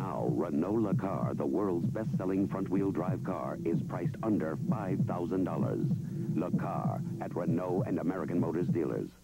Now, Renault Le Car, the world's best-selling front-wheel drive car, is priced under $5,000. Le Car at Renault and American Motors dealers.